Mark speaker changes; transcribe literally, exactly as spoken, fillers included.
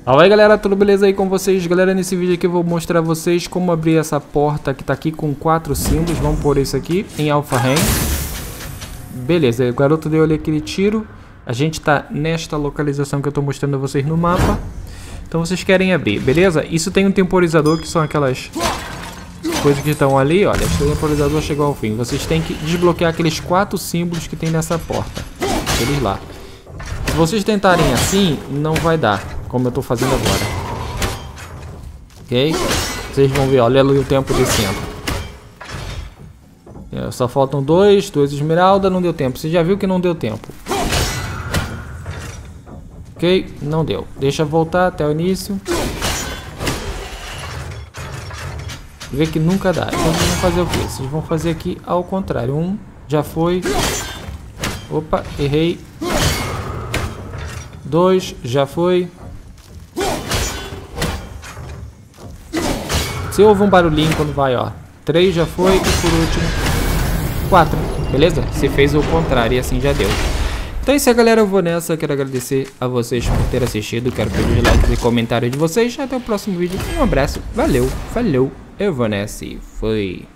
Speaker 1: Fala aí galera, tudo beleza aí com vocês? Galera, nesse vídeo aqui eu vou mostrar a vocês como abrir essa porta que tá aqui com quatro símbolos. Vamos pôr isso aqui em Alpha Rain. Beleza, o garoto deu ali aquele tiro. A gente tá nesta localização que eu tô mostrando a vocês no mapa. Então vocês querem abrir, beleza? Isso tem um temporizador, que são aquelas coisas que estão ali. Olha, o temporizador chegou ao fim. Vocês têm que desbloquear aqueles quatro símbolos que tem nessa porta. Eles lá. Se vocês tentarem assim, não vai dar, como eu tô fazendo agora. Ok? Vocês vão ver, olha ali o tempo descendo. É, só faltam dois, dois esmeralda, não deu tempo. Você já viu que não deu tempo. Ok? Não deu. Deixa voltar até o início. Vê que nunca dá. Então vocês vão fazer o que? Vocês vão fazer aqui ao contrário. Um, já foi. Opa, errei. Dois, já foi. Se ouve um barulhinho quando vai, ó. Três já foi e por último quatro, beleza? Você fez o contrário e assim já deu. Então é isso aí, galera, eu vou nessa. Quero agradecer a vocês por terem assistido. Quero pedir likes e comentários de vocês. Até o próximo vídeo. Um abraço, valeu, falou, eu vou nessa e fui.